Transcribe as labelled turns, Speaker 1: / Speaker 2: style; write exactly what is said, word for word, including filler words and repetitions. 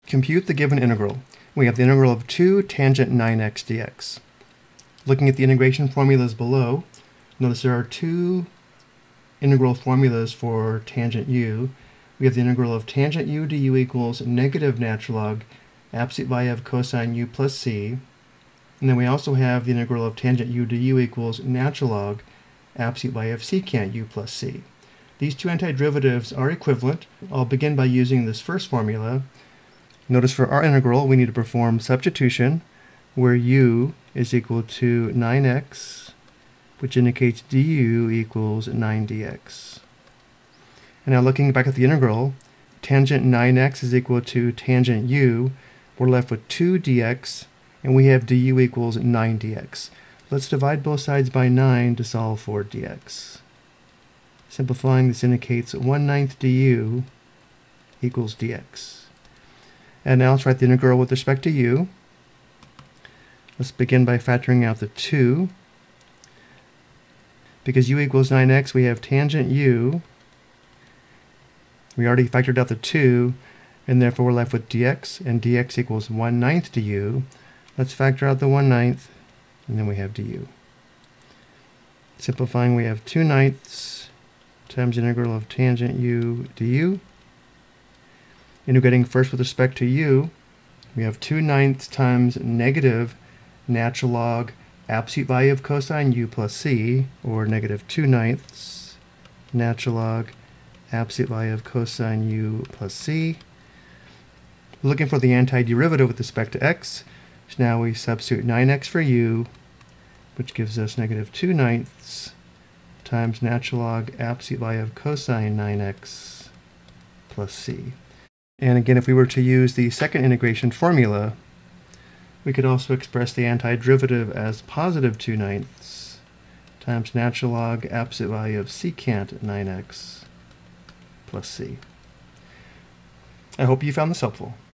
Speaker 1: Compute the given integral. We have the integral of two tangent nine x dx. Looking at the integration formulas below, notice there are two integral formulas for tangent u. We have the integral of tangent u du equals negative natural log absolute value of cosine u plus c. And then we also have the integral of tangent u du equals natural log absolute value of secant u plus c. These two antiderivatives are equivalent. I'll begin by using this first formula. Notice for our integral, we need to perform substitution, where u is equal to nine x, which indicates du equals nine dx. And now looking back at the integral, tangent nine x is equal to tangent u. We're left with two dx, and we have du equals nine dx. Let's divide both sides by nine to solve for dx. Simplifying, this indicates one ninth du equals dx. And now let's write the integral with respect to u. Let's begin by factoring out the two. Because u equals nine x, we have tangent u. We already factored out the two, and therefore we're left with dx, and dx equals one ninth du. Let's factor out the one ninth, and then we have du. Simplifying, we have two ninths times the integral of tangent u du. Integrating first with respect to u, we have two ninths times negative natural log absolute value of cosine u plus c, or negative two ninths natural log absolute value of cosine u plus c. Looking for the antiderivative with respect to x, so now we substitute nine x for u, which gives us negative two ninths times natural log absolute value of cosine nine x plus c. And again, if we were to use the second integration formula, we could also express the antiderivative as positive two ninths times natural log absolute value of secant nine x plus c. I hope you found this helpful.